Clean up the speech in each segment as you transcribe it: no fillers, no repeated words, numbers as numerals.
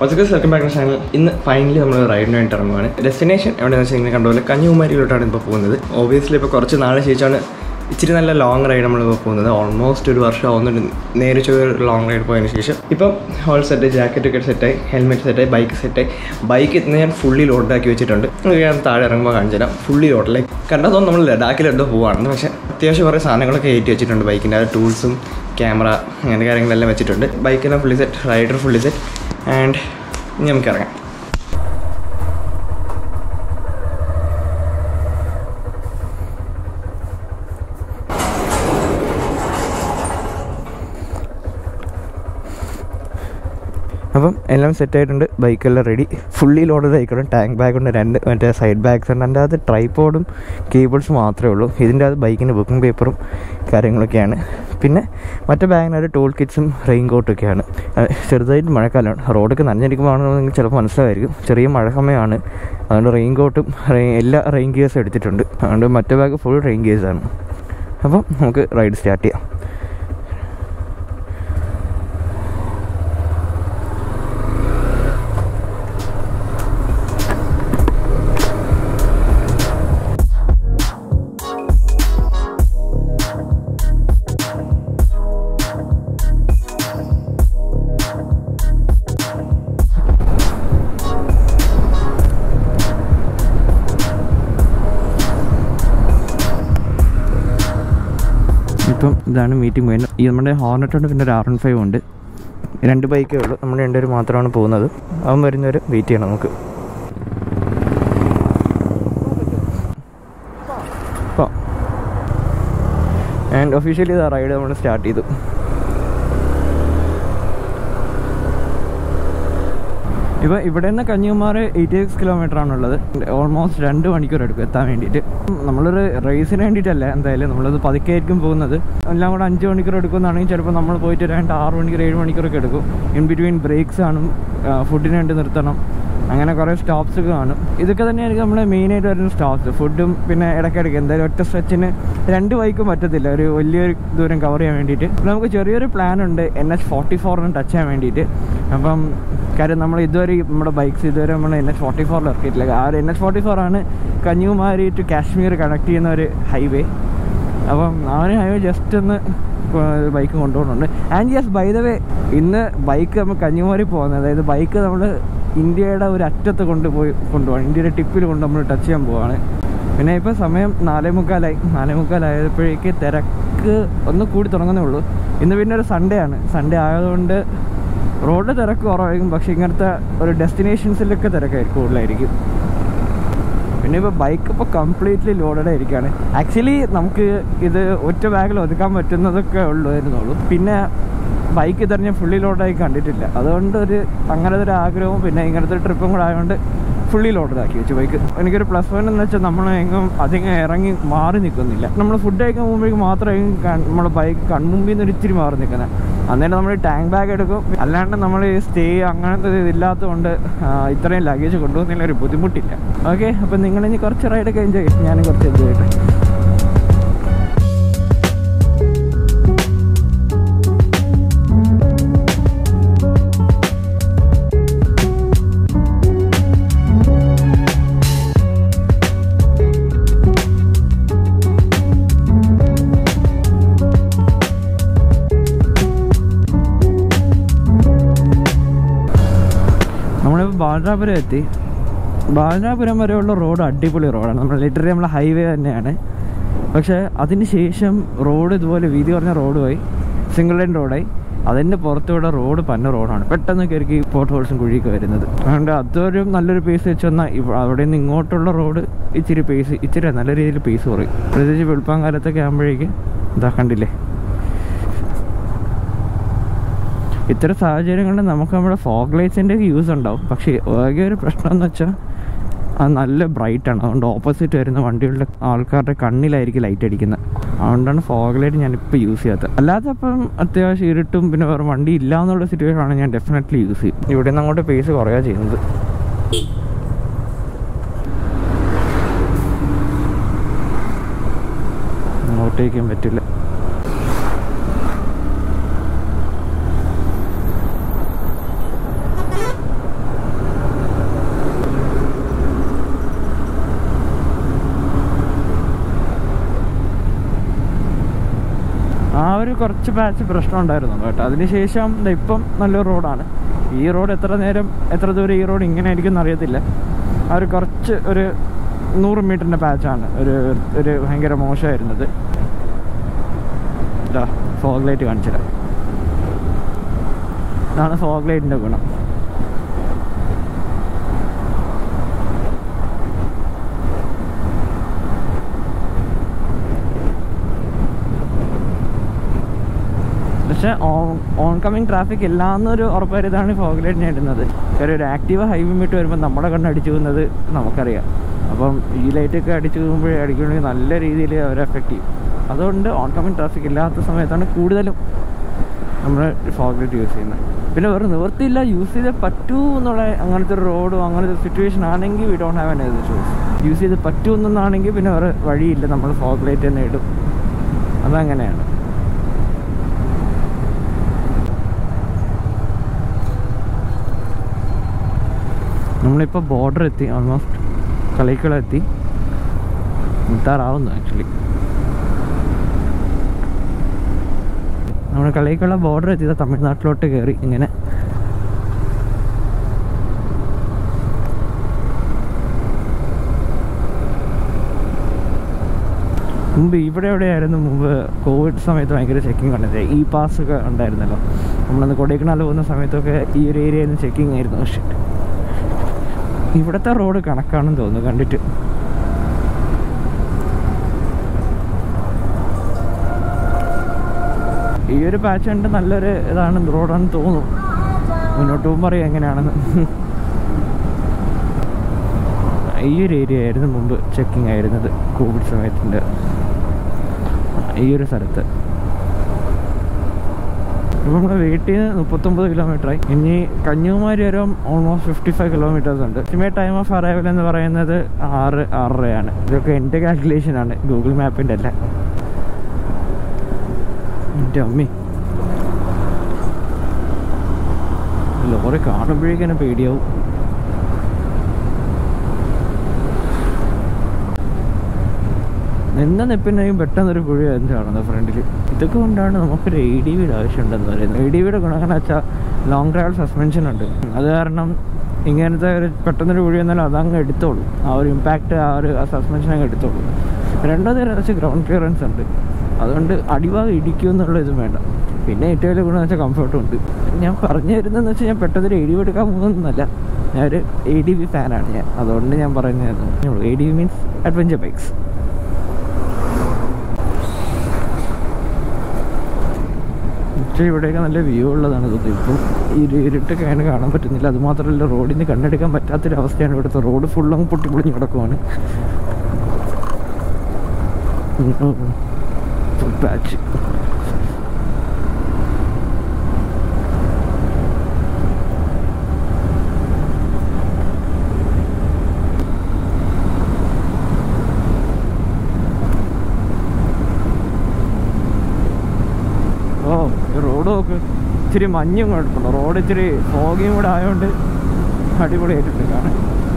Welcome back to channel. ഇന്ന് finally നമ്മൾ റൈഡിന് വേണ്ടി ഇറങ്ങുവാണ്. ഡെസ്റ്റിനേഷൻ എവിടെയാണെന്ന് വെച്ചാൽ ഇങ്ങനെ കണ്ടുപോലെ കന്യാകുമാരിയിലോട്ടാണ് ഇപ്പോൾ പോകുന്നത്. ഒബിയസ്ലി ഇപ്പോൾ കുറച്ച് നാളെ ശേഷമാണ് ഇച്ചിരി നല്ല ലോങ് റൈഡ് നമ്മളിപ്പോൾ പോകുന്നത്. ഓൾമോസ്റ്റ് ഒരു വർഷം ആവുന്നുണ്ട് നേരെ ഒരു ലോങ് റൈഡ് പോയതിന് ശേഷം. ഇപ്പം ഹോൾ സെറ്റ്, ജാക്കറ്റൊക്കെ സെറ്റായി, ഹെൽമെറ്റ് സെറ്റായി, ബൈക്ക് സെറ്റായി. ബൈക്ക് ഇന്ന് ഞാൻ ഫുള്ളി ലോഡാക്കി വെച്ചിട്ടുണ്ട്. ഞാൻ താഴെ ഇറങ്ങുമ്പോൾ കാണിച്ചു തരാം. ഫുള്ളി ലോഡ് ലൈക്ക് കണ്ടതൊന്നും നമ്മൾ ലഡാക്കിലെന്തോ പോവാണെന്ന്. പക്ഷേ അത്യാവശ്യം കുറേ സാധനങ്ങളൊക്കെ കയറ്റി വെച്ചിട്ടുണ്ട്. ബൈക്കിൻ്റെ ആ ടൂൾസും ക്യാമറ അങ്ങനെ കാര്യങ്ങളെല്ലാം വെച്ചിട്ടുണ്ട്. ബൈക്കെല്ലാം fully set, rider fully set. And ഇനി നമുക്കിറങ്ങാം. അപ്പം എല്ലാം സെറ്റായിട്ടുണ്ട്. ബൈക്കെല്ലാം റെഡി, ഫുള്ളി ലോഡഡ് ആയിക്കോളും. ടാങ്ക് ബാഗുണ്ട്, 2 മറ്റേ സൈഡ് ബാഗ്സ് ഉണ്ട്. അതിൻ്റെ അകത്ത് ട്രൈപോഡും കേബിൾസും മാത്രമേ ഉള്ളൂ. ഇതിൻ്റെ അകത്ത് ബൈക്കിൻ്റെ ബുക്കിംഗ് പേപ്പറും കാര്യങ്ങളൊക്കെയാണ്. പിന്നെ മറ്റേ ബാഗിനകത്ത് ടൂൾ കിറ്റ്സും റെയിൻ കോട്ടൊക്കെയാണ്. ചെറുതായിട്ട് മഴക്കാലമാണ്. റോഡൊക്കെ നനഞ്ഞിരിക്കുമ്പോഴാണെന്ന് നിങ്ങൾക്ക് ചിലപ്പോൾ മനസ്സിലായിരിക്കും. ചെറിയ മഴ സമയമാണ്. അതുകൊണ്ട് റെയിൻ കോട്ടും എല്ലാ റെയിൻ ഗിയേഴ്സും എടുത്തിട്ടുണ്ട്. അതുകൊണ്ട് മറ്റേ ബാഗ് ഫുൾ റെയിൻ ഗിയേഴ്സാണ്. അപ്പം നമുക്ക് റൈഡ് സ്റ്റാർട്ട് ചെയ്യാം. ഇപ്പം ഇതാണ് മീറ്റിംഗ് പോയിന്റ്. ഈ നമ്മുടെ ഹോർനെറ്റ് ഉണ്ട്, പിന്നെ ഒരു R15 ഉണ്ട്. 2 ബൈക്കേ ഉള്ളൂ. നമ്മൾ 2 പേര് മാത്രമാണ് പോകുന്നത്. അവൻ വരുന്നവർ വെയിറ്റ് ചെയ്യണം നമുക്ക്. അപ്പോൾ ആൻഡ് ഒഫീഷ്യലി ഇതാ റൈഡ് നമ്മൾ സ്റ്റാർട്ട് ചെയ്തു. ഇപ്പോൾ ഇവിടെ നിന്ന് കന്യാകുമാരി 86 കിലോമീറ്ററാണുള്ളത്. ഓൾമോസ്റ്റ് 2 മണിക്കൂർ എടുക്കും എത്താൻ വേണ്ടിയിട്ട്. നമ്മളൊരു റേസിന് വേണ്ടിയിട്ടല്ല, എന്തായാലും നമ്മളത് പതുക്കെയായിരിക്കും പോകുന്നത്. എല്ലാം കൂടെ 5 മണിക്കൂർ എടുക്കുമെന്നാണെങ്കിൽ ചിലപ്പോൾ നമ്മൾ പോയിട്ട് 6 മണിക്കൂർ 7 മണിക്കൂറൊക്കെ എടുക്കും. ഇൻ ബിറ്റ്വീൻ ബ്രേക്സ് കാണും, ഫുഡിന് വേണ്ടി നിർത്തണം, അങ്ങനെ കുറേ സ്റ്റോപ്സ് കാണും. ഇതൊക്കെ തന്നെയായിരിക്കും നമ്മുടെ മെയിനായിട്ട് വരുന്ന സ്റ്റോപ്സ്. ഫുഡും പിന്നെ ഇടയ്ക്കിടയ്ക്ക് എന്തായാലും ഒറ്റ സ്ട്രെച്ചിന് 2 ബൈക്കും പറ്റത്തില്ല ഒരു വലിയൊരു ദൂരം കവർ ചെയ്യാൻ വേണ്ടിയിട്ട്. നമുക്ക് ചെറിയൊരു പ്ലാനുണ്ട് NH44 ടച്ച് ചെയ്യാൻ വേണ്ടിയിട്ട്. അപ്പം കാര്യം നമ്മൾ ഇതുവരെ നമ്മുടെ ബൈക്സ് ഇതുവരെ നമ്മൾ NH44 ഇറക്കിയിട്ടില്ല. ആ ഒരു NH44 ആണ് കന്യാകുമാരി ടു കാശ്മീർ കണക്ട് ചെയ്യുന്ന ഒരു ഹൈവേ. അപ്പം ആ ഒരു ഹൈവേ ജസ്റ്റ് ഒന്ന് ബൈക്ക് കൊണ്ടുപോകുന്നുണ്ട്. And yes, by the way, ഇന്ന് ബൈക്ക് നമ്മൾ കന്യാകുമാരി പോകുന്നത്, അതായത് ബൈക്ക് നമ്മൾ ഇന്ത്യയുടെ ഒരു അറ്റത്ത് കൊണ്ടുപോകാൻ ഇന്ത്യയുടെ ടിപ്പിൽ കൊണ്ട് നമ്മൾ ടച്ച് ചെയ്യാൻ പോവാണ്. പിന്നെ ഇപ്പോൾ സമയം 4:45 തിരക്ക് ഒന്ന് കൂടി തുടങ്ങുന്നേ ഉള്ളൂ. ഇന്ന് പിന്നെ ഒരു സൺഡേ ആയതുകൊണ്ട് റോഡ് തിരക്ക് കുറവായിരിക്കും. പക്ഷേ ഇങ്ങനത്തെ ഒരു ഡെസ്റ്റിനേഷൻസിലൊക്കെ തിരക്കായിരിക്കും, കൂടുതലായിരിക്കും. പിന്നെ ഇപ്പോൾ ബൈക്ക് ഇപ്പോൾ കംപ്ലീറ്റ്ലി ലോഡഡ് ആയിരിക്കുകയാണ്. ആക്ച്വലി നമുക്ക് ഇത് ഒറ്റ ബാഗിൽ ഒതുക്കാൻ പറ്റുന്നതൊക്കെ ഉള്ളൂ. പിന്നെ ബൈക്ക് ഇതറിഞ്ഞ ഫുള്ളി ലോഡായി കണ്ടിട്ടില്ല. അതുകൊണ്ട് അങ്ങനത്തെ ഒരു ആഗ്രഹവും പിന്നെ ഇങ്ങനത്തെ ഒരു ട്രിപ്പും കൂടെ ആയതുകൊണ്ട് ഫുള്ളി ലോഡാക്കി വെച്ചു ബൈക്ക്. എനിക്കൊരു പ്ലസ് പോയിന്റ് എന്ന് വെച്ചാൽ നമ്മളെങ്ങും അധികം ഇറങ്ങി മാറി നിൽക്കുന്നില്ല. നമ്മൾ ഫുഡ് കഴിക്കാൻ പോകുമ്പോഴേക്കും മാത്രമായിരിക്കും നമ്മുടെ ബൈക്ക് കൺമുമ്പിൽ നിന്ന് ഒരിച്ചിരി മാറി നിൽക്കുന്നത്. അന്നേരം നമ്മൾ ടാങ്ക് ബാഗ് എടുക്കും. അല്ലാണ്ട് നമ്മൾ സ്റ്റേ അങ്ങനത്തെ ഇതില്ലാത്തതുകൊണ്ട് ഇത്രയും ലഗേജ് കൊണ്ടുപോകുന്നതിൽ ഒരു ബുദ്ധിമുട്ടില്ല. ഓക്കെ, അപ്പം നിങ്ങളിനി കുറച്ച് റൈഡൊക്കെ എൻജോയ് ചെയ്യും, ഞാനും കുറച്ച് എൻജോയ് ചെയ്യട്ടെ. ബാലരാപുരം എത്തി. ബാലരാപുരം വരെയുള്ള റോഡ് അടിപൊളി റോഡാണ്. നമ്മൾ ഹൈവേ തന്നെയാണ്. പക്ഷേ അതിന് ശേഷം റോഡ് ഇതുപോലെ വീതി കുറഞ്ഞ റോഡുമായി, സിംഗിൾ ലൈൻ റോഡായി. അതിൻ്റെ പുറത്തൂടെ റോഡ് പന്ന റോഡാണ്. പെട്ടെന്ന് കയറി പോട്ട് ഹോൾസും കുഴിയൊക്കെ വരുന്നത്. അതുകൊണ്ട് അതൊരു നല്ലൊരു പേസ് വെച്ച് വന്നാൽ അവിടെ നിന്ന് ഇങ്ങോട്ടുള്ള റോഡ് ഇച്ചിരി നല്ല രീതിയിൽ പേസ് കുറയും. പ്രത്യേകിച്ച് വെളുപ്പാങ്കാലത്തൊക്കെ ആകുമ്പോഴേക്ക് ഇതാ കണ്ടില്ലേ. ഇത്തരം സാഹചര്യങ്ങളിൽ നമുക്ക് നമ്മുടെ ഫോഗ് ലൈറ്റ്സിൻ്റെ യൂസ് ഉണ്ടാവും. പക്ഷേ ആകെ ഒരു പ്രശ്നം എന്ന് വെച്ചാൽ അത് നല്ല ബ്രൈറ്റാണ്. അതുകൊണ്ട് ഓപ്പോസിറ്റ് വരുന്ന വണ്ടികളുടെ ആൾക്കാരുടെ കണ്ണിലായിരിക്കും ലൈറ്റ് അടിക്കുന്നത്. അതുകൊണ്ടാണ് ഫോഗ് ലൈറ്റ് ഞാനിപ്പോൾ യൂസ് ചെയ്യാത്തത്. അല്ലാതെ അപ്പം അത്യാവശ്യം ഇരുട്ടും പിന്നെ വേറെ വണ്ടി ഇല്ല എന്നുള്ള സിറ്റുവേഷൻ ആണ് ഞാൻ ഡെഫിനറ്റ്ലി യൂസ് ചെയ്യും. ഇവിടെ നിന്ന് അങ്ങോട്ട് പേസ് കുറയുക ചെയ്യുന്നത്. ഓവർടേക്കാൻ പറ്റില്ല. ഒരു കുറച്ച് പാച്ച് പ്രശ്നം ഉണ്ടായിരുന്നു കേട്ടോ. അതിനുശേഷം ഇപ്പം നല്ലൊരു റോഡാണ്. ഈ റോഡ് എത്ര ദൂരം ഈ റോഡ് ഇങ്ങനെ ആയിരിക്കും എന്നറിയത്തില്ല. ആ ഒരു കുറച്ച് ഒരു 100 മീറ്ററിൻ്റെ പാച്ചാണ് ഒരു ഭയങ്കര മോശമായിരുന്നത്. ഇതാ ഫോഗ് ലൈറ്റ് കാണിച്ചില്ല. ഇതാണ് ഫോഗ് ലൈറ്റിൻ്റെ ഗുണം. പക്ഷേ ഓൺ കമ്മിങ് ട്രാഫിക് ഇല്ലാന്നൊരു ഉറപ്പുവരുതാണ് ഫോഗ് ലൈറ്റിന് ഇടുന്നത്. കാര്യം ഒരു ആക്റ്റീവ് ഹൈവേ വിട്ട് വരുമ്പോൾ നമ്മുടെ കണ്ണടിച്ചു പോകുന്നത് നമുക്കറിയാം. അപ്പം ഈ ലൈറ്റൊക്കെ അടിച്ചു പോകുമ്പോഴേ അടിക്കുകയാണെങ്കിൽ നല്ല രീതിയിൽ അവർ എഫക്റ്റ് ചെയ്യും. അതുകൊണ്ട് ഓൺ കമ്മിങ് ട്രാഫിക് ഇല്ലാത്ത സമയത്താണ് കൂടുതലും നമ്മൾ ഫോഗ് ലൈറ്റ് യൂസ് ചെയ്യുന്നത്. പിന്നെ വേറെ നിവൃത്തിയില്ല, യൂസ് ചെയ്തേ പറ്റൂ എന്നുള്ള അങ്ങനത്തെ ഒരു റോഡോ അങ്ങനത്തെ ഒരു സിറ്റുവേഷൻ ആണെങ്കിൽ we don't have any choice. Use ചെയ്ത് പറ്റൂ എന്നാണെങ്കിൽ പിന്നെ വേറെ വഴിയില്ല, നമ്മൾ ഫോഗ് ലൈറ്റ് തന്നെ ഇടും. അതങ്ങനെയാണ്. നമ്മളിപ്പോൾ ബോർഡർ എത്തി, ഓൾമോസ്റ്റ് കളിക്കളെത്തി, എത്താറാവുന്നു ആക്ച്വലി. നമ്മൾ കളിക്കുള്ള ബോർഡർ എത്തിയത് തമിഴ്നാട്ടിലോട്ട് കയറി. ഇങ്ങനെ മുമ്പ് എവിടെയായിരുന്നു മുമ്പ് കോവിഡ് സമയത്ത് ഭയങ്കര ചെക്കിങ് ഉണ്ടായിരുന്നു. ഈ പാസ്സൊക്കെ ഉണ്ടായിരുന്നല്ലോ. നമ്മളന്ന് കൊടൈക്കനാൽ പോകുന്ന സമയത്തൊക്കെ ഈ ഒരു ഏരിയയിൽ നിന്ന് ചെക്കിങ് ആയിരുന്നു. പക്ഷേ ഇവിടുത്തെ റോഡ് കണക്കാണെന്ന് തോന്നുന്നു കണ്ടിട്ട്. ഈ ഒരു പാച്ച് കണ്ട് നല്ലൊരു ഇതാണ്, റോഡാണെന്ന് തോന്നുന്നു. മുന്നോട്ട് പോകുമ്പോൾ അറിയാം എങ്ങനെയാണെന്ന്. ഈ ഒരു ഏരിയ ആയിരുന്നു മുമ്പ് ചെക്കിങ് ആയിരുന്നത് കോവിഡ് സമയത്തിൻ്റെ ഈ ഒരു സ്ഥലത്ത്. ഇപ്പോൾ നമ്മുടെ വീട്ടിൽ നിന്ന് 39 കിലോമീറ്ററായി. ഇനി കന്യാകുമാരി വരെ ഓൾമോസ്റ്റ് 55 കിലോമീറ്റേഴ്സ് ഉണ്ട്. എസ്റ്റിമേറ്റ് ടൈം ഓഫ് അറൈവൽ എന്ന് പറയുന്നത് 6-6:30 ഇതൊക്കെ എൻ്റെ കാൽക്കുലേഷനാണ്, ഗൂഗിൾ മാപ്പിൻ്റെ അല്ല. എൻ്റെ അമ്മി ലോറി കാണുമ്പോഴേക്കും പേടിയാവും. നിപ്പിനെയും പെട്ടെന്നൊരു പുഴ ചാടുന്നത് ഫ്രണ്ടിൽ. ഇതൊക്കെ കൊണ്ടാണ് നമുക്കൊരു ADV ആവശ്യമുണ്ടെന്ന് പറയുന്നത്. ADVയുടെ ഗുണം എന്ന് വെച്ചാൽ ലോങ് ട്രാവൽ സസ്പെൻഷൻ ഉണ്ട്. അത് കാരണം ഇങ്ങനത്തെ ഒരു പെട്ടെന്നൊരു പുഴ എന്നാലും അതങ്ങ് എടുത്തോളൂ. ആ ഒരു ഇമ്പാക്റ്റ് ആ സസ്പെൻഷൻ അങ്ങ് എടുത്തോളൂ. രണ്ടാമത് വെച്ചാൽ ഗ്രൗണ്ട് ക്ലിയറൻസ് ഉണ്ട്. അതുകൊണ്ട് അടിഭാഗം ഇടിക്കുമെന്നുള്ള ഇതും വേണ്ട. പിന്നെ ഏറ്റവും വലിയ ഗുണമെന്ന് വെച്ചാൽ കംഫർട്ടും ഉണ്ട്. ഞാൻ പറഞ്ഞു തരുന്നതെന്ന് വെച്ചാൽ ഞാൻ പെട്ടെന്നൊരു ADV എടുക്കാൻ പോകുന്നൊന്നുമല്ല. ഞാനൊരു ADV ഫാനാണ് ഞാൻ. അതുകൊണ്ട് ഞാൻ പറയുന്നത് ADV മീൻസ് അഡ്വഞ്ചർ ബൈക്സ്. പക്ഷേ ഇവിടെയൊക്കെ നല്ല വ്യൂ ഉള്ളതാണ് തോന്നുന്നു. ഇപ്പം ഇരുട്ടൊക്കെ അങ്ങനെ കാണാൻ പറ്റുന്നില്ല. അതുമാത്രമല്ല, റോഡിന് കണ്ണെടുക്കാൻ പറ്റാത്തൊരവസ്ഥയാണ് ഇവിടുത്തെ. റോഡ് ഫുള്ളങ്ങ് പൊട്ടിപ്പൊളിഞ്ഞ് കിടക്കുവാണ്. പാച്ച് റോഡ് നോക്ക്, ഇച്ചിരി മഞ്ഞും കുഴപ്പമില്ല. റോഡ് ഇച്ചിരി ഫോഗിയും കൂടെ ആയതുകൊണ്ട് അടിപൊളിയായിട്ടുണ്ട് കാണാൻ.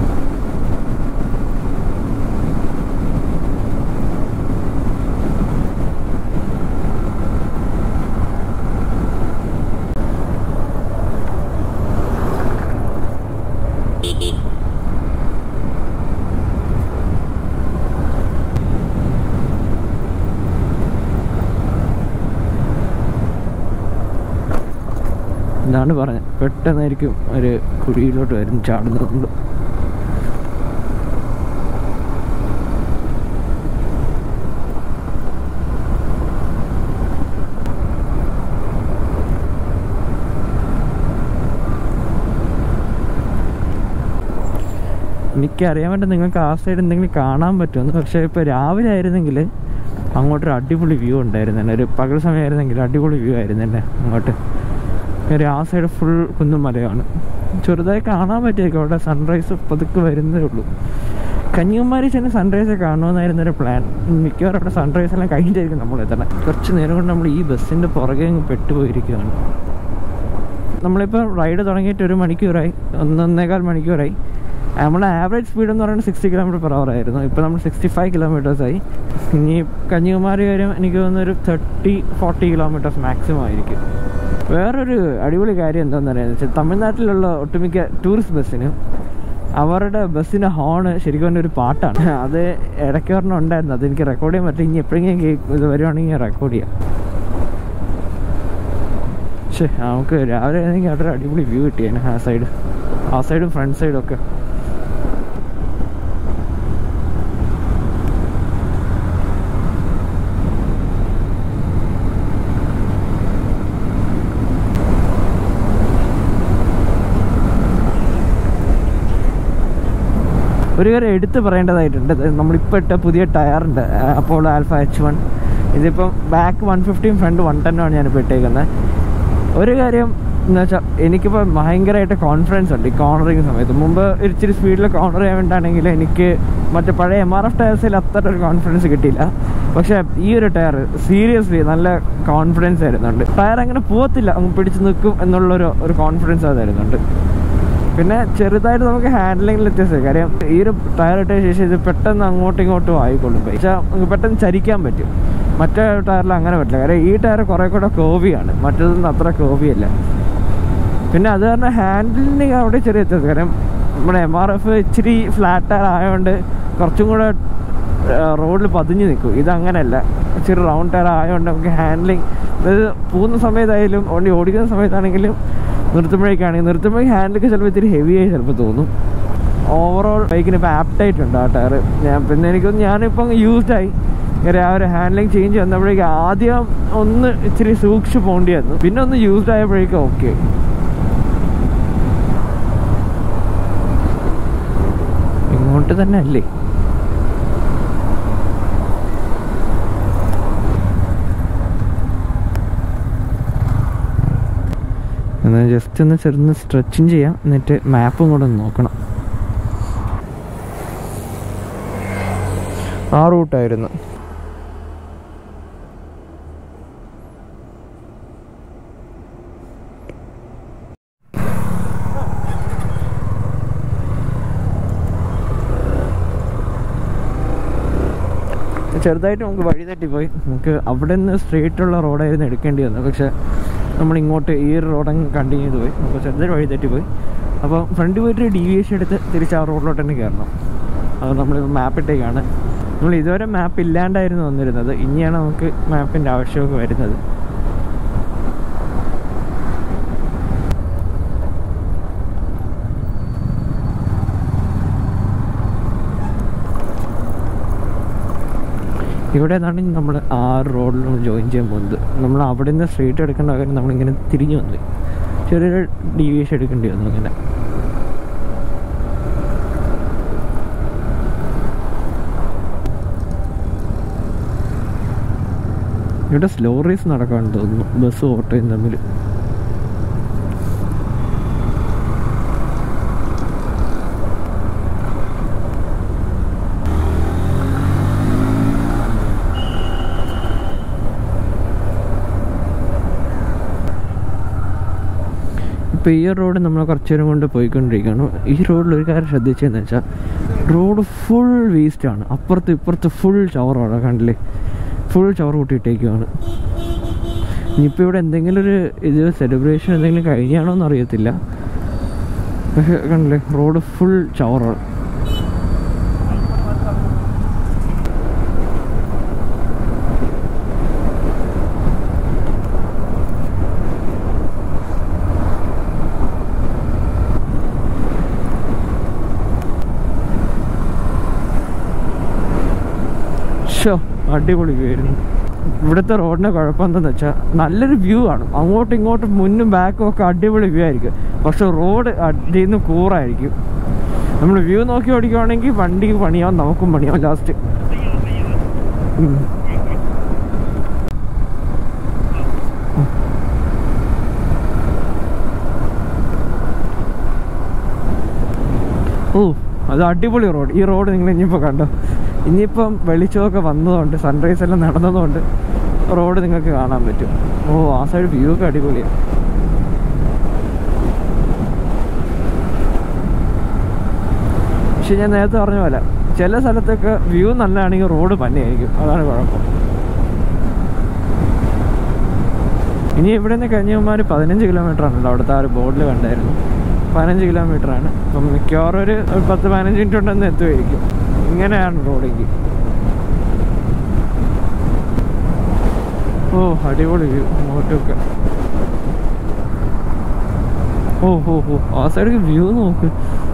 ഇതാണ് പറഞ്ഞത്, പെട്ടെന്നായിരിക്കും ഒരു കുഴിയിലോട്ട് വരും ചാടുന്നത്. എനിക്കറിയാൻ പറ്റും നിങ്ങൾക്ക് ആ സൈഡ് എന്തെങ്കിലും കാണാൻ പറ്റുമെന്ന്. പക്ഷേ ഇപ്പോൾ രാവിലെ ആയിരുന്നെങ്കിൽ അങ്ങോട്ടൊരു അടിപൊളി വ്യൂ ഉണ്ടായിരുന്നു. ഒരു പകൽ സമയമായിരുന്നെങ്കിൽ അടിപൊളി വ്യൂ ആയിരുന്നു തന്നെ അങ്ങോട്ട്. ആ സൈഡ് ഫുൾ കുന്നും മലയാണ്. ചെറുതായി കാണാൻ പറ്റിയേക്കും. അവിടെ സൺറൈസ് പതുക്കെ വരുന്നതേ ഉള്ളൂ. കന്യാകുമാരി ചെന്ന് സൺറൈസ് കാണുമെന്നായിരുന്നൊരു പ്ലാൻ. മിക്കവാറും അവിടെ സൺറൈസ് എല്ലാം കഴിഞ്ഞിട്ടായിരിക്കും നമ്മൾ എത്തണം. കുറച്ച് നേരം കൊണ്ട് നമ്മൾ ഈ ബസ്സിൻ്റെ പുറകെ അങ്ങ് പെട്ടുപോയിരിക്കുകയാണ്. നമ്മളിപ്പോൾ റൈഡ് തുടങ്ങിയിട്ട് 1 മണിക്കൂറായി, 1.25 മണിക്കൂറായി. നമ്മുടെ ആവറേജ് സ്പീഡ് എന്ന് പറയുന്നത് 60 km/h ആയിരുന്നു. ഇപ്പോൾ നമ്മൾ 65 km ആയി. ഇനി കന്യാകുമാരി വരും എനിക്ക് തോന്നുന്നൊരു 30-40 km മാക്സിമം ആയിരിക്കും. വേറൊരു അടിപൊളി കാര്യം എന്താണെന്ന് അറിയാമെന്ന് വെച്ചാൽ തമിഴ്നാട്ടിലുള്ള ഒട്ടുമിക്ക ടൂറിസ്റ്റ് ബസ്സിന് അവരുടെ ബസ്സിൻ്റെ ഹോണ് ശരിക്കും പറഞ്ഞ ഒരു പാട്ടാണ്. അത് ഇടയ്ക്ക് ഒരെണ്ണം ഉണ്ടായിരുന്നു, അതെനിക്ക് റെക്കോർഡ് ചെയ്യാൻ പറ്റും. ഇനി എപ്പോഴെങ്കിലും ഇത് വരുവാണെങ്കിൽ റെക്കോർഡ് ചെയ്യാം. പക്ഷേ നമുക്ക് രാവിലെ ആണെങ്കിൽ അവിടെ അടിപൊളി വ്യൂ കിട്ടിയാണ്. ആ സൈഡും ഫ്രണ്ട് സൈഡും ഒക്കെ. ഒരു കാര്യം എടുത്ത് പറയേണ്ടതായിട്ടുണ്ട്. നമ്മളിപ്പോൾ ഇട്ട പുതിയ ടയറുണ്ട്, അപ്പോളോ ആൽഫ H1. ഇതിപ്പം ബാക്ക് 150 ഫ്രണ്ട് 110 ഞാനിപ്പോൾ ഇട്ടേക്കുന്നത്. ഒരു കാര്യം എന്ന് വെച്ചാൽ എനിക്കിപ്പോൾ ഭയങ്കരമായിട്ട് കോൺഫിഡൻസ് ഉണ്ട് ഈ കോർണറിങ് സമയത്ത്. മുമ്പ് ഇച്ചിരി സ്പീഡിൽ കോർണർ ചെയ്യാൻ വേണ്ടിയാണെങ്കിൽ എനിക്ക് മറ്റേ പഴയ MRF ടയർസിൽ അത്ര ഒരു കോൺഫിഡൻസ് കിട്ടിയില്ല. പക്ഷേ ഈ ഒരു ടയർ സീരിയസ്ലി നല്ല കോൺഫിഡൻസ് തരുന്നുണ്ട്. ടയർ അങ്ങനെ പോകത്തില്ല, അങ്ങ് പിടിച്ച് നിൽക്കും എന്നുള്ളൊരു കോൺഫിഡൻസ് അത് തരുന്നുണ്ട്. പിന്നെ ചെറുതായിട്ട് നമുക്ക് ഹാൻഡ്ലിങ്ങിൽ വ്യത്യാസം. കാര്യം ഈ ഒരു ടയർ ഇട്ട ശേഷം ഇത് പെട്ടെന്ന് അങ്ങോട്ടും ഇങ്ങോട്ടും ആയിക്കൊള്ളും. പക്ഷേ നമുക്ക് പെട്ടെന്ന് ചരിക്കാൻ പറ്റും. മറ്റേ ടയറിൽ അങ്ങനെ പറ്റില്ല. കാര്യം ഈ ടയർ കുറേ കൂടെ കോവിയാണ്, മറ്റേതൊന്നും അത്ര കോവിയല്ല. പിന്നെ അത് കാരണം ഹാൻഡിലിന് അവിടെ ചെറിയ വ്യത്യാസം. കാര്യം നമ്മുടെ MRF ഇച്ചിരി ഫ്ലാറ്റ് ടയർ ആയതുകൊണ്ട് കുറച്ചും കൂടെ റോഡിൽ പതിഞ്ഞ് നിൽക്കും. ഇതങ്ങനെയല്ല, ഇച്ചിരി റൗണ്ട് ടയർ ആയതുകൊണ്ട് നമുക്ക് ഹാൻഡ്ലിങ്, അതായത് പോകുന്ന സമയത്തായാലും വണ്ടി ഓടിക്കുന്ന സമയത്താണെങ്കിലും നിർത്തുമ്പോഴേക്ക് ഹാൻഡിലൊക്കെ ചിലപ്പോൾ ഇത്തിരി ഹെവിയായി ചിലപ്പോൾ തോന്നും. ഓവറോൾ ബൈക്കിന് ഇപ്പോൾ ആപ്റ്റായിട്ടുണ്ട് ആ ടയർ. പിന്നെ ഞാനിപ്പം യൂസ്ഡായി. ആ ഒരു ഹാൻഡ്ലിങ് ചേഞ്ച് വന്നപ്പോഴേക്കും ആദ്യം ഒന്ന് ഇച്ചിരി സൂക്ഷിച്ച് പോകേണ്ടിയായിരുന്നു, പിന്നെ ഒന്ന് യൂസ്ഡ് ആയപ്പോഴേക്കും ഓക്കെ. ഇങ്ങോട്ട് തന്നെ അല്ലേ? എന്നാൽ ജസ്റ്റ് ഒന്ന് ചെറുന്ന് സ്ട്രെച്ചിങ് ചെയ്യാം, എന്നിട്ട് മാപ്പും കൂടെ ഒന്ന് നോക്കണം. ആ റൂട്ടായിരുന്നു. ചെറുതായിട്ട് നമുക്ക് വഴി തെറ്റിപ്പോയി. നമുക്ക് അവിടെ നിന്ന് സ്ട്രെയിറ്റുള്ള റോഡായിരുന്നു എടുക്കേണ്ടി വന്നത്. പക്ഷേ നമ്മളിങ്ങോട്ട് ഈ ഒരു റോഡങ്ങ് കണ്ടിന്യൂ ചെയ്ത് പോയി. നമുക്ക് ചെറുതായിട്ട് വഴി തെറ്റിപ്പോയി. അപ്പോൾ ഫ്രണ്ട് പോയിട്ട് ഡീവിയേഷൻ എടുത്ത് തിരിച്ച് ആ റോഡിലോട്ട് തന്നെ കയറണം. അത് നമ്മളിപ്പോൾ മാപ്പ് ഇട്ടേക്കാണ്. നമ്മൾ ഇതുവരെ മാപ്പ് ഇല്ലാണ്ടായിരുന്നു വന്നിരുന്നത്. ഇനിയാണ് നമുക്ക് മാപ്പിൻ്റെ ആവശ്യമൊക്കെ വരുന്നത്. ഇവിടെ നിന്നാണ് നമ്മൾ ആ റോഡിൽ ജോയിൻ ചെയ്യാൻ പോകുന്നത്. നമ്മൾ അവിടെ നിന്ന് സ്ട്രെയിറ്റ് എടുക്കേണ്ട കാര്യം നമ്മളിങ്ങനെ തിരിഞ്ഞു വന്നു, ചെറിയൊരു ഡീവിയേഷൻ എടുക്കേണ്ടി വന്നു. അങ്ങനെ ഇവിടെ സ്ലോ റേസ് നടക്കാമെന്ന് തോന്നുന്നു, ബസ്സും ഓട്ടോയും തമ്മിൽ. ഇപ്പോൾ ഈ റോഡ് നമ്മൾ കുറച്ച് നേരം കൊണ്ട് പോയിക്കൊണ്ടിരിക്കുകയാണ്. ഈ റോഡിൽ ഒരു കാര്യം ശ്രദ്ധിച്ചതെന്ന് വെച്ചാൽ റോഡ് ഫുൾ വേസ്റ്റാണ്. അപ്പുറത്ത് ഇപ്പുറത്ത് ഫുൾ ചവറാണ്, കണ്ടില്ലേ? ഫുൾ ചവർ കൂട്ടിയിട്ടേക്കുവാണ്. ഇനിയിപ്പോൾ ഇവിടെ എന്തെങ്കിലും ഒരു സെലിബ്രേഷൻ എന്തെങ്കിലും കഴിഞ്ഞാണോ എന്ന് അറിയത്തില്ല. പക്ഷേ കണ്ടില്ലേ, റോഡ് ഫുൾ ചവറാണ്. അടിപൊളി വ്യൂ ആയിരുന്നു. ഇവിടുത്തെ റോഡിൻ്റെ കുഴപ്പം എന്താണെന്ന് വെച്ചാൽ നല്ലൊരു വ്യൂ ആണ്, അങ്ങോട്ടും ഇങ്ങോട്ടും മുന്നും ബാക്കും ഒക്കെ അടിപൊളി വ്യൂ ആയിരിക്കും. പക്ഷെ റോഡ് അതിൽ നിന്ന് കൂറായിരിക്കും. നമ്മൾ വ്യൂ നോക്കി ഓടിക്കുവാണെങ്കിൽ വണ്ടിക്ക് പണിയാവും, നമുക്കും പണിയാവും ലാസ്റ്റ്. ഓ, അത് അടിപൊളി റോഡ്. ഈ റോഡ് നിങ്ങൾ ഇനിയിപ്പോൾ കണ്ടോ? ഇനിയിപ്പം വെളിച്ചമൊക്കെ വന്നതുകൊണ്ട്, സൺറൈസ് എല്ലാം നടന്നതുകൊണ്ട് റോഡ് നിങ്ങൾക്ക് കാണാൻ പറ്റും. ഓ, ആ സൈഡ് വ്യൂ ഒക്കെ അടിപൊളിയാണ്. പക്ഷെ ഞാൻ നേരത്തെ പറഞ്ഞ പോലെ ചില സ്ഥലത്തൊക്കെ വ്യൂ നല്ലതാണെങ്കിൽ റോഡ് പന്നെയായിരിക്കും, അതാണ് കുഴപ്പം. ഇനി ഇവിടെ നിന്ന് കന്യാകുമാരി 15 കിലോമീറ്ററാണല്ലോ, അവിടുത്തെ ആ ഒരു ബോർഡിൽ കണ്ടായിരുന്നു 15 കിലോമീറ്ററാണ്. അപ്പം മിക്കവാറും ഒരു 10-15 മിനിറ്റ് ഉണ്ടെന്ന് എത്തുമായിരിക്കും. ഇങ്ങനെയാണ് റോഡെങ്കിൽ. ഓ അടിപൊളി വ്യൂ അങ്ങോട്ടൊക്കെ. ഓ ഹോ ഹോ, ആ സൈഡിൽ വ്യൂ നോക്ക്.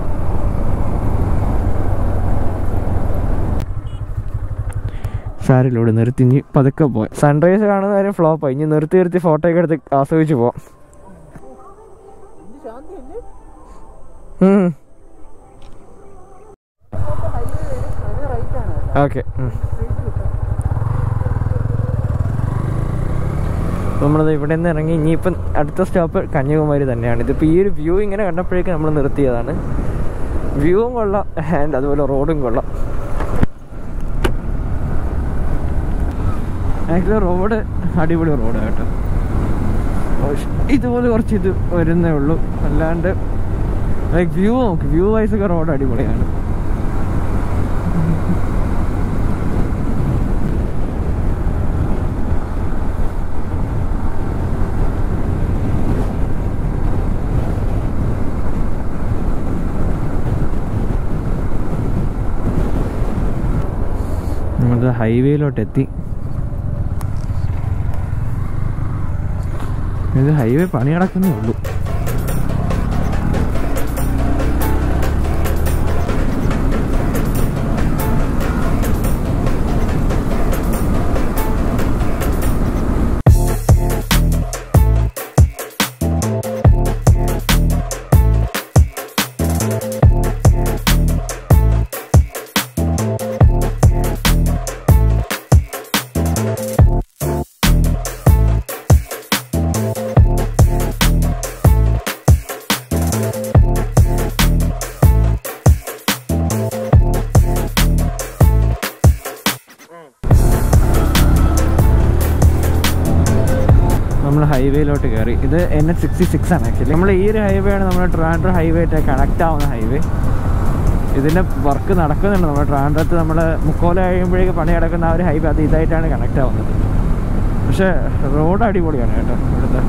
സാരിലൂടെ നിർത്തി ഇനി പതുക്കെ പോയി. സൺറൈസ് കാണുന്ന കാര്യം ഫ്ലോപ്പായി. ഇനി നിർത്തി ഫോട്ടോ ഒക്കെ എടുത്ത് ആസ്വദിച്ച് പോവാം. ഓക്കെ, നമ്മളത് ഇവിടെ നിന്ന് ഇറങ്ങി ഇനിയിപ്പം അടുത്ത സ്റ്റോപ്പ് കന്യാകുമാരി തന്നെയാണ്. ഇതിപ്പോൾ ഈ ഒരു വ്യൂ ഇങ്ങനെ കണ്ടപ്പോഴേക്കും നമ്മൾ നിർത്തിയതാണ്. വ്യൂവും കൊള്ളാം ആൻഡ് അതുപോലെ റോഡും കൊള്ളാം. ആക്ച്വലി റോഡ് അടിപൊളി റോഡാണ് കേട്ടോ. ഇതുപോലെ കുറച്ച് ഇത് വരുന്നേ ഉള്ളൂ, അല്ലാണ്ട് ലൈക്ക് വ്യൂ നോക്ക്, വ്യൂ വൈസ് ഒക്കെ റോഡ് അടിപൊളിയാണ്. നമ്മൾ ഹൈവേയിലോട്ടെത്തി. ഇത് ഹൈവേ പണി നടക്കുന്നേ ഉള്ളൂ. നമ്മൾ ഹൈവേയിലോട്ട് കയറി. ഇത് NH66 ആണ് ആക്ച്വലി. നമ്മൾ ഈ ഒരു ഹൈവേ ആണ് നമ്മുടെ ട്രിവാൻഡ്രം ഹൈവേ ആയിട്ട് കണക്ട് ആവുന്ന ഹൈവേ. ഇതിൻ്റെ വർക്ക് നടക്കുന്നുണ്ട്. നമ്മുടെ ട്രിവാൻഡ്രത്ത് നമ്മൾ മുക്കോല കഴിയുമ്പോഴേക്ക് പണി നടക്കുന്ന ആ ഒരു ഹൈവേ അത് ഇതായിട്ടാണ് കണക്ട് ആവുന്നത്. പക്ഷേ റോഡ് അടിപൊളിയാണ് കേട്ടോ ഇവിടുത്തെ.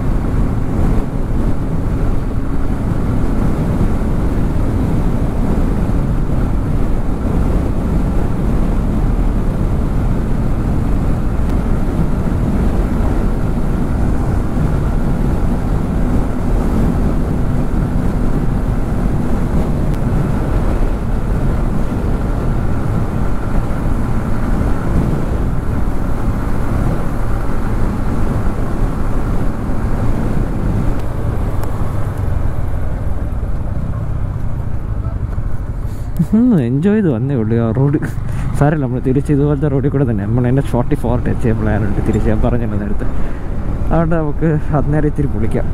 എൻജോയ് ചെയ്ത് വന്നേ ഉള്ളൂ ആ റോഡ്. സാരല്ല, നമ്മൾ തിരിച്ച് ഇതുപോലത്തെ റോഡിൽ കൂടെ തന്നെ നമ്മൾ NH44 ടച്ച് ചെയ്യാൻ പ്ലാനുണ്ട് തിരിച്ച്. ഞാൻ പറഞ്ഞല്ലോ നേരത്തെ. അതുകൊണ്ട് നമുക്ക് അന്നേരം ഇത്തിരി പൊളിക്കാം.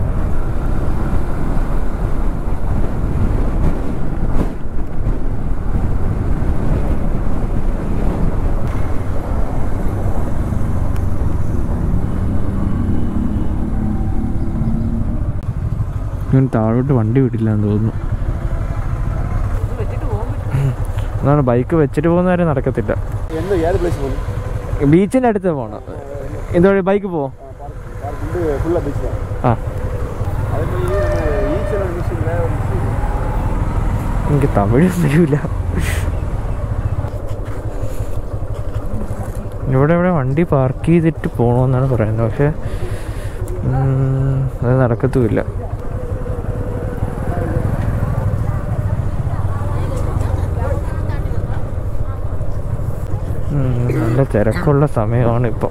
ഞാൻ താഴോട്ട് വണ്ടി വിട്ടില്ല എന്ന് തോന്നുന്നു. അതാണ് ബൈക്ക് വെച്ചിട്ട് പോകുന്ന കാര്യം നടക്കത്തില്ല. ബീച്ചിൻ്റെ അടുത്ത് പോകണം. എന്തുവഴി ബൈക്ക് പോവോ? ആ, എനിക്ക് തമിഴ് അറിയില്ല. ഇവിടെ വണ്ടി പാർക്ക് ചെയ്തിട്ട് പോകണമെന്നാണ് പറയുന്നത്. പക്ഷെ അത് നടക്കത്തുമില്ല. നല്ല തിരക്കുള്ള സമയമാണ് ഇപ്പം.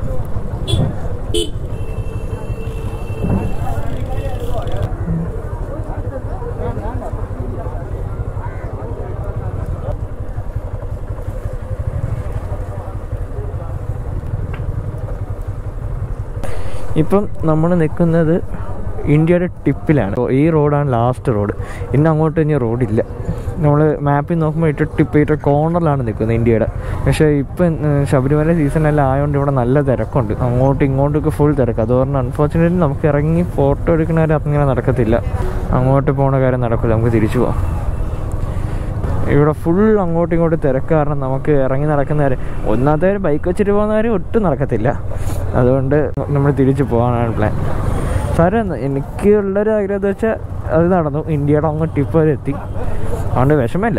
ഇപ്പം നമ്മൾ നിൽക്കുന്നത് ഇന്ത്യയുടെ ടിപ്പിലാണ്. ഈ റോഡാണ് ലാസ്റ്റ് റോഡ്. ഇന്ന് അങ്ങോട്ട് ഇനി റോഡില്ല. നമ്മൾ മാപ്പിൽ നോക്കുമ്പോൾ ടിപ്പ് കോർണറിലാണ് നിൽക്കുന്നത് ഇന്ത്യയുടെ. പക്ഷേ ഇപ്പം ശബരിമല സീസണെല്ലാം ആയതുകൊണ്ട് ഇവിടെ നല്ല തിരക്കുണ്ട്. അങ്ങോട്ടും ഇങ്ങോട്ടൊക്കെ ഫുൾ തിരക്ക്. അത് പറഞ്ഞാൽ അൺഫോർച്ചുനേറ്റ്ലി നമുക്ക് ഇറങ്ങി ഫോട്ടോ എടുക്കുന്ന കാര്യം അങ്ങനെ നടക്കത്തില്ല. അങ്ങോട്ട് പോകുന്ന കാര്യം നടക്കില്ല. നമുക്ക് തിരിച്ചു പോവാം. ഇവിടെ ഫുൾ അങ്ങോട്ടും ഇങ്ങോട്ടും തിരക്ക് കാരണം നമുക്ക് ഇറങ്ങി നടക്കുന്നവരെ ഒന്നാമത്തെ ബൈക്ക് വെച്ചിട്ട് പോകുന്നവരെ ഒട്ടും നടക്കത്തില്ല. അതുകൊണ്ട് നമ്മൾ തിരിച്ചു പോകാനാണ് പ്ലാൻ. സാറേ എനിക്കുള്ളൊരു ആഗ്രഹം എന്ന് വെച്ചാൽ അത് നടന്നു. ഇന്ത്യയുടെ അങ്ങ് ടിപ്പ് വരെ എത്തി. അതുകൊണ്ട് വിഷമമില്ല.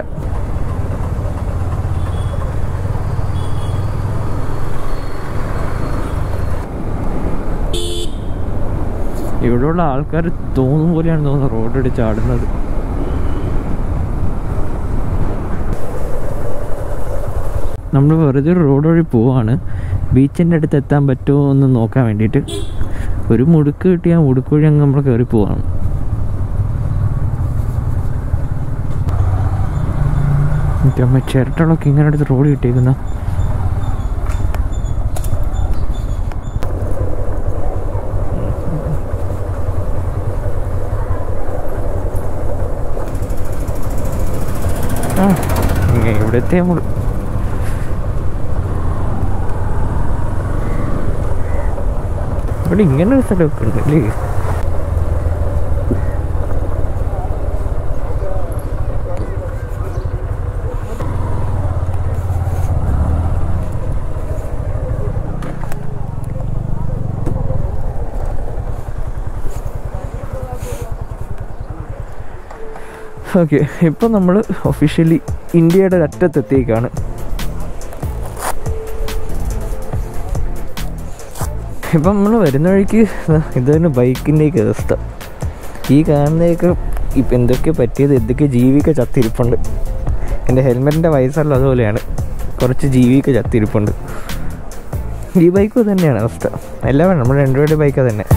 ഇവിടെയുള്ള ആൾക്കാർ തോന്നും പോലെയാണ് തോന്നുന്നത് റോഡിൽ ചാടുന്നത്. നമ്മൾ വെറുതെ റോഡ് വഴി പോവാണ്. ബീച്ചിൻ്റെ അടുത്ത് എത്താൻ പറ്റുമോ എന്ന് നോക്കാൻ വേണ്ടിയിട്ട്. ഒരു മുടുക്ക് കിട്ടി ആ മുടുക്ക് വഴി അങ്ങ് നമ്മൾ കയറി പോവാണ്. ചിരട്ടകളൊക്കെ ഇങ്ങനെ അടുത്ത് റോഡ് കിട്ടിയേക്കുന്ന ഇവിടത്തെ നമ്മൾ ഇവിടെ ഇങ്ങനെ ഒരു സ്ഥലമൊക്കെ ഉണ്ടല്ലേ. ഓക്കെ, ഇപ്പം നമ്മൾ ഒഫീഷ്യലി ഇന്ത്യയുടെ ഒരറ്റത്തെത്തിയേക്കാണ്. ഇപ്പം നമ്മൾ വരുന്ന വഴിക്ക് ഇതാണ് ബൈക്കിൻ്റെയൊക്കെ അവസ്ഥ. ഈ കാണുന്നതൊക്കെ ഇപ്പം എന്തൊക്കെ പറ്റിയത്, എന്തൊക്കെ ജീവിയൊക്കെ ചത്തിരിപ്പുണ്ട്. എൻ്റെ ഹെൽമെറ്റിൻ്റെ വയസ്സല്ല അതുപോലെയാണ്, കുറച്ച് ജീവിയൊക്കെ ചത്തിരിപ്പുണ്ട്. ഈ ബൈക്കും തന്നെയാണ് അവസ്ഥ. എല്ലാം വേണം, നമ്മുടെ രണ്ടുപേരുടെ ബൈക്ക് തന്നെ.